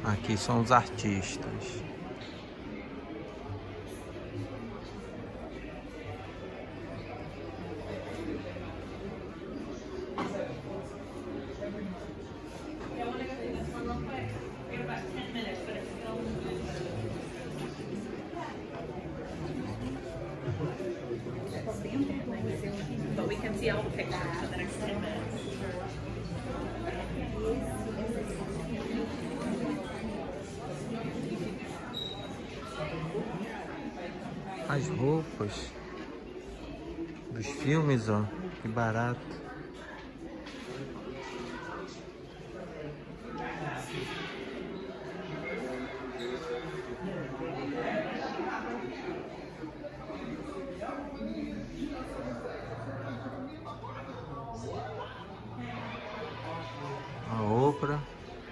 Aqui são os artistas. As roupas dos filmes, ó, que barato. A Oprah.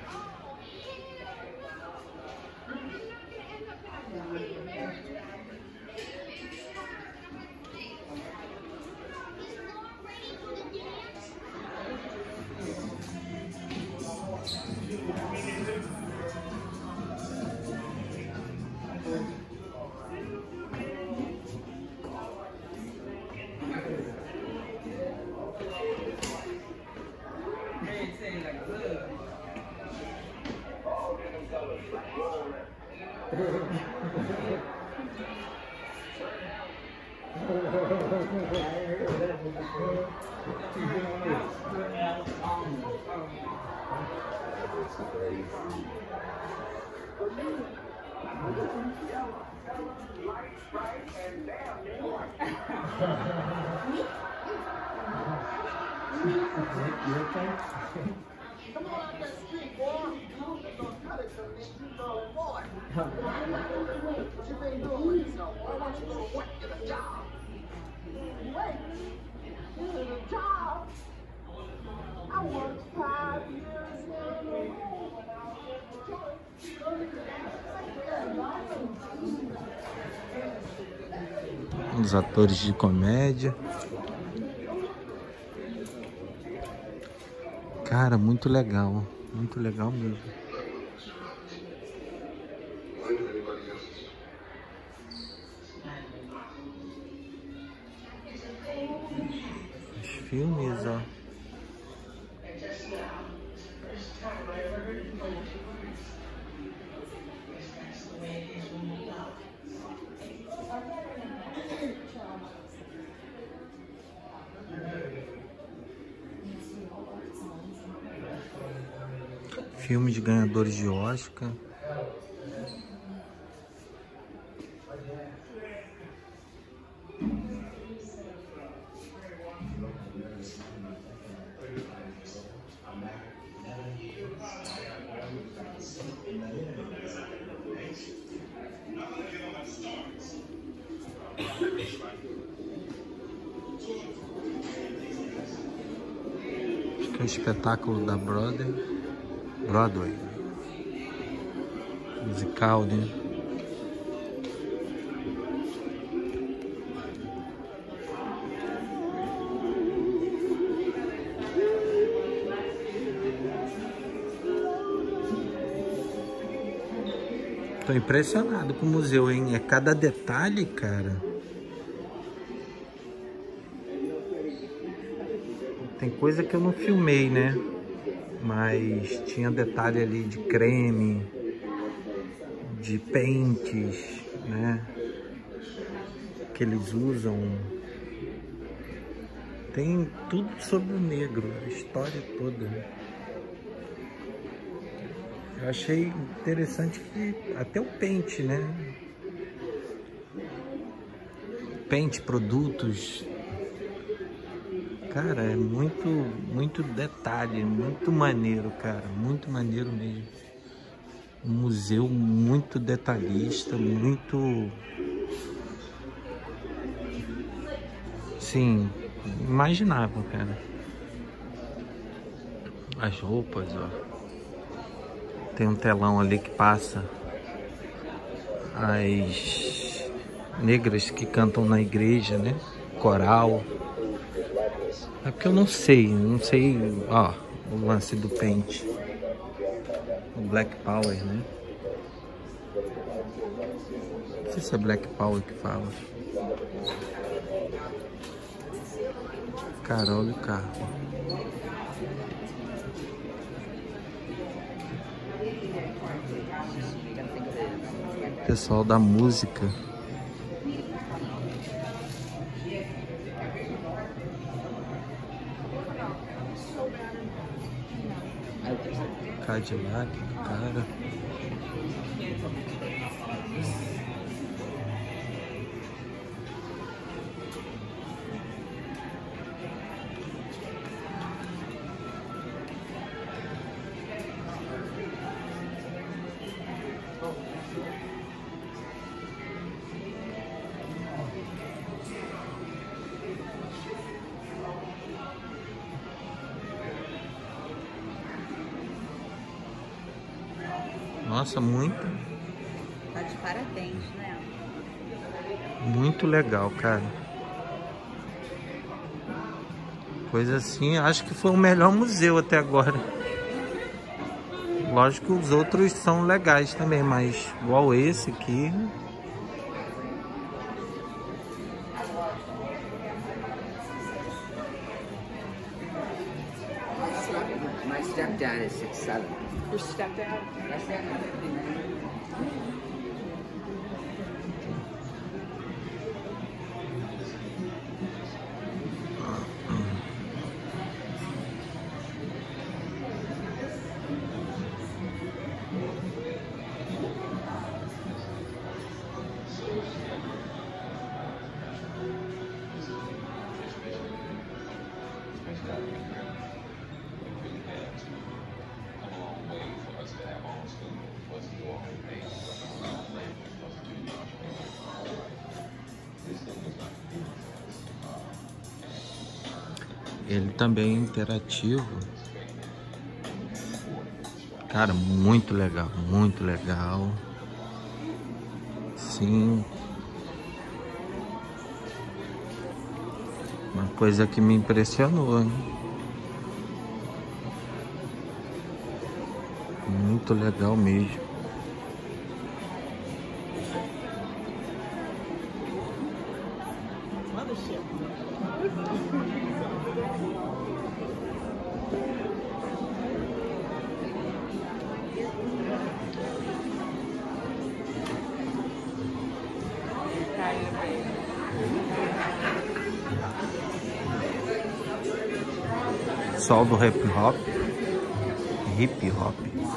Os atores de comédia. Cara, muito legal mesmo. Os filmes, ó. Filmes de ganhadores de Oscar. Acho que é um espetáculo da Broadway, musical, né? Tô impressionado com o museu, hein? É cada detalhe, cara. Tem coisa que eu não filmei, né? Mas tinha detalhe ali de creme, de pentes, né? Que eles usam. Tem tudo sobre o negro, a história toda. Eu achei interessante que até o pente, né? Pente, produtos. Cara, é muito detalhe, muito maneiro, cara. Muito maneiro mesmo. Um museu muito detalhista, muito... Sim, imaginável, cara. As roupas, ó. Tem um telão ali que passa as negras que cantam na igreja, né? Coral. É porque eu não sei, ó, o lance do pente. O Black Power, né? Não sei se é Black Power que fala. Cara, olha o carro. Pessoal da música. Cadillac, cara. Nossa, muito. Tá de parabéns, né? Muito legal, cara. Coisa assim, acho que foi o melhor museu até agora. Lógico que os outros são legais também, mas igual esse aqui. My stepdad is 6'7". Your stepdad? My stepdad is 59. Ele também é interativo. Cara, muito legal, muito legal. Sim. Uma coisa que me impressionou, hein? Muito legal mesmo. Sol do hip hop. Hip hop.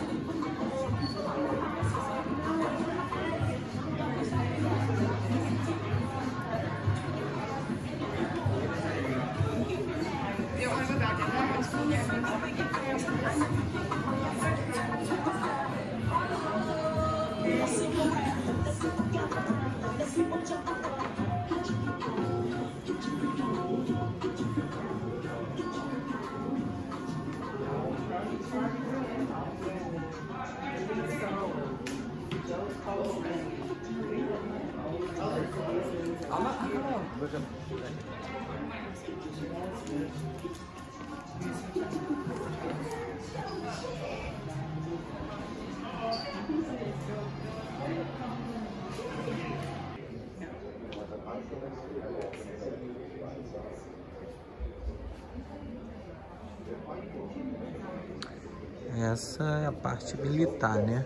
Essa é a parte militar, né?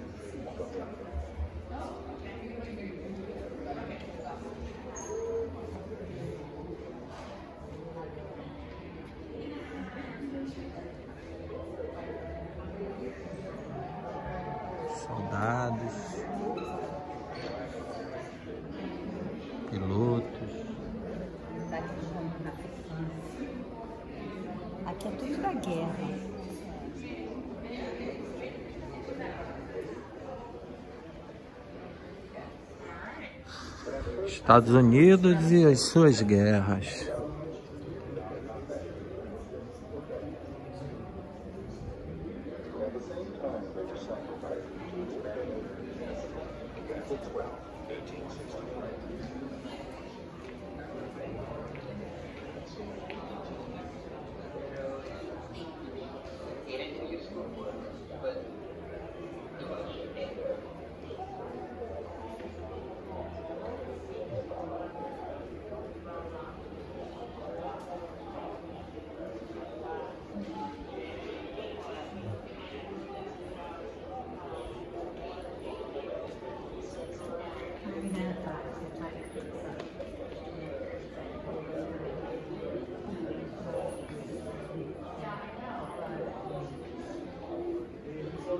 Soldados, pilotos. Aqui é tudo da guerra. Estados Unidos e as suas guerras.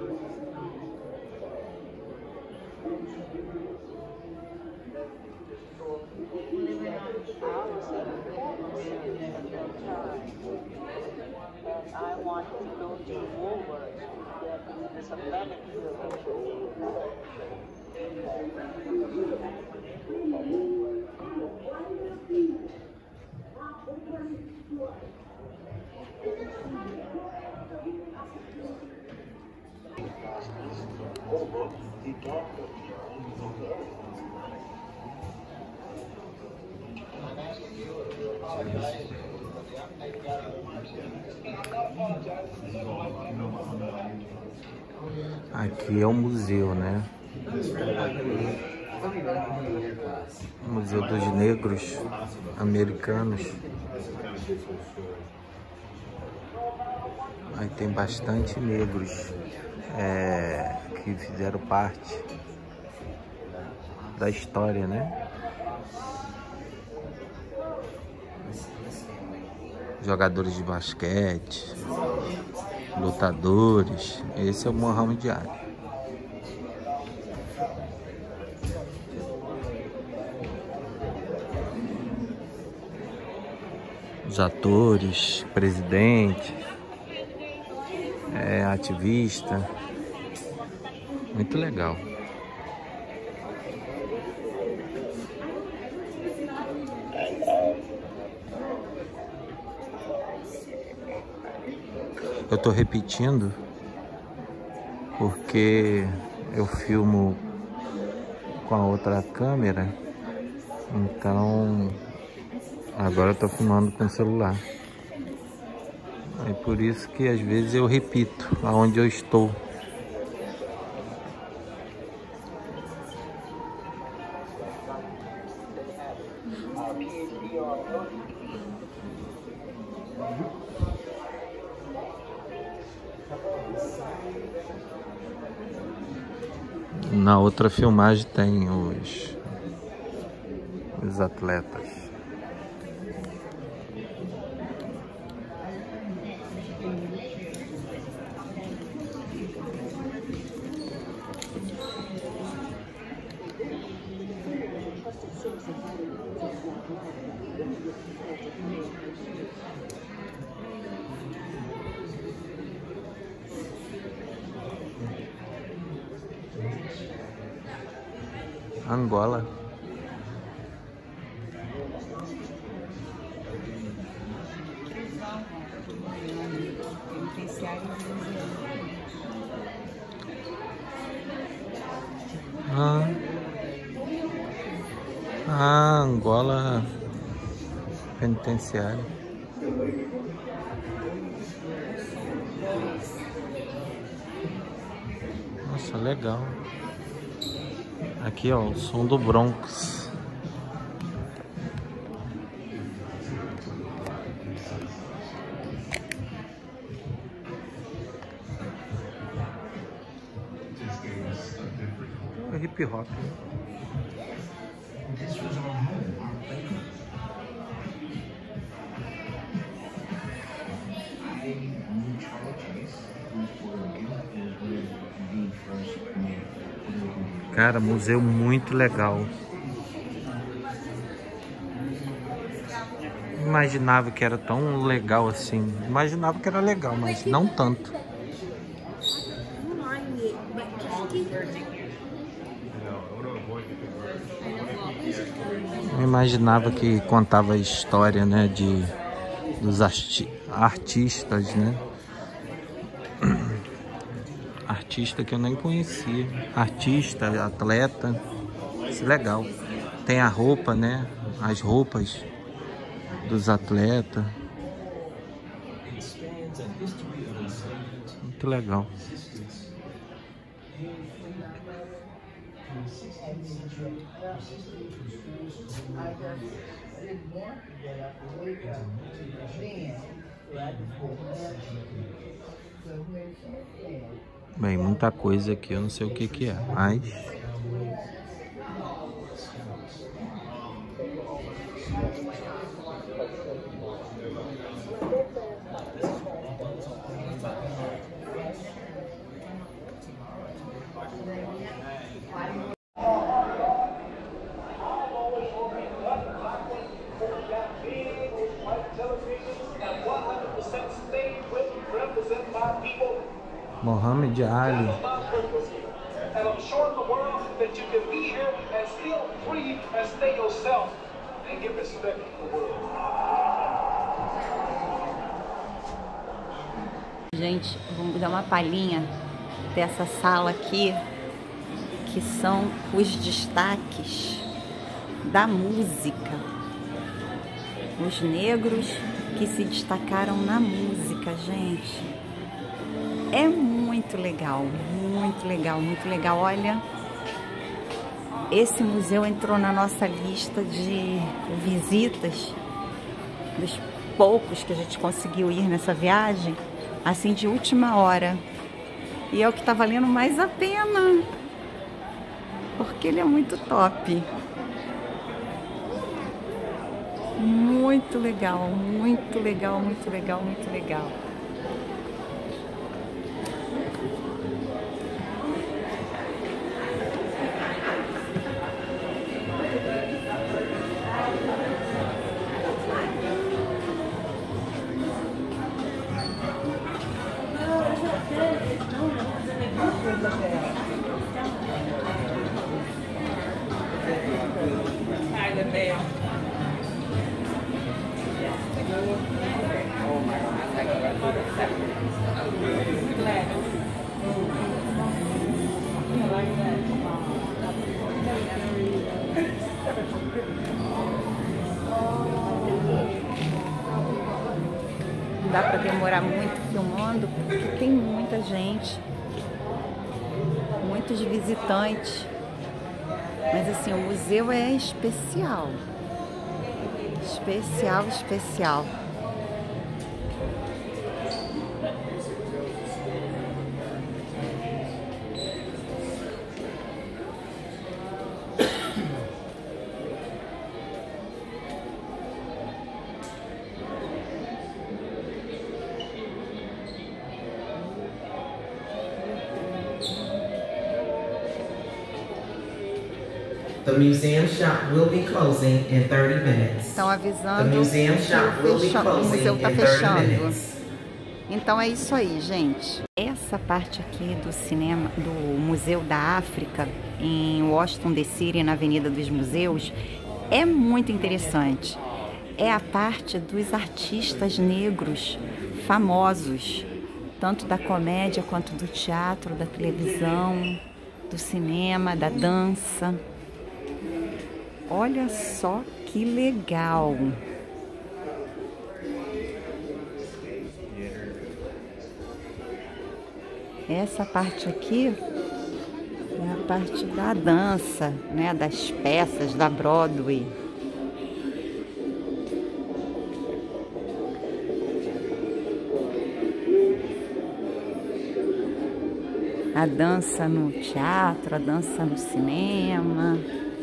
I want to go to Woolworths to get some Aqui é o museu, né? Museu dos Negros Americanos. Aí tem bastante negros que fizeram parte da história, né? Jogadores de basquete, lutadores. Esse é o Muhammad Ali. Os atores, presidente, ativista. Muito legal. Eu tô repetindo porque eu filmo com a outra câmera, então agora eu tô filmando com o celular. É por isso que às vezes eu repito aonde eu estou. Na outra filmagem tem os atletas. Angola. Angola penitenciária. Nossa, legal. Aqui, ó, o som do Bronx. É hip hop. Cara, museu muito legal. Imaginava que era tão legal assim. Imaginava que era legal, mas não tanto. Eu imaginava que contava a história, né, dos artistas, né? Artista que eu nem conhecia. Artista, atleta. Isso é legal. Tem a roupa, né? As roupas dos atletas. Muito legal. Bem, muita coisa aqui, eu não sei o que que é, mas... Mohamed Ali. And I'm showing the world that you can be here and still free and stay yourself and get respect from the world. Gente, vamos dar uma palhinha dessa sala aqui, que são os destaques da música. Os negros que se destacaram na música, gente. É muito legal, muito legal, muito legal. Olha, esse museu entrou na nossa lista de visitas, dos poucos que a gente conseguiu ir nessa viagem, assim, de última hora. E é o que tá valendo mais a pena, porque ele é muito top. Muito legal, muito legal, muito legal, muito legal. Não dá para demorar muito filmando, porque tem muita gente, muitos visitantes. Mas assim, o museu é especial. Especial, especial. The museum shop will be closing in 30 minutes. Estão avisando The que museum shop will be o closing museu está in 30 fechando. minutes. Então é isso aí, gente. Essa parte aqui do cinema, do Museu da África, em Washington DC, na Avenida dos Museus, é muito interessante. É a parte dos artistas negros famosos, tanto da comédia quanto do teatro, da televisão, do cinema, da dança. Olha só que legal! Essa parte aqui é a parte da dança, né? Das peças da Broadway. A dança no teatro, a dança no cinema.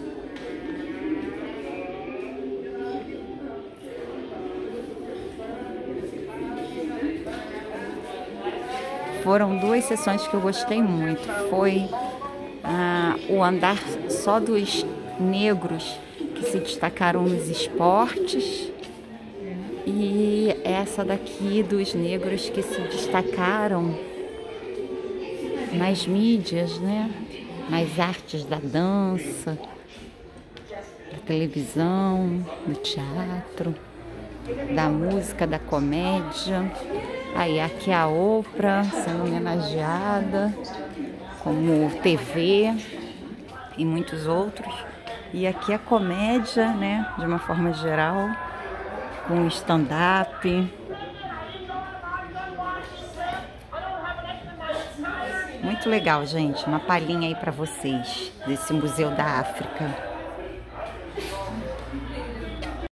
Foram duas sessões que eu gostei muito. Foi o andar só dos negros que se destacaram nos esportes e essa daqui dos negros que se destacaram nas mídias, né? Nas artes da dança, da televisão, do teatro, da música, da comédia. Aí aqui a Oprah sendo homenageada, como TV e muitos outros. E aqui a comédia, né, de uma forma geral, com stand-up. Muito legal, gente. Uma palhinha aí para vocês desse Museu da África.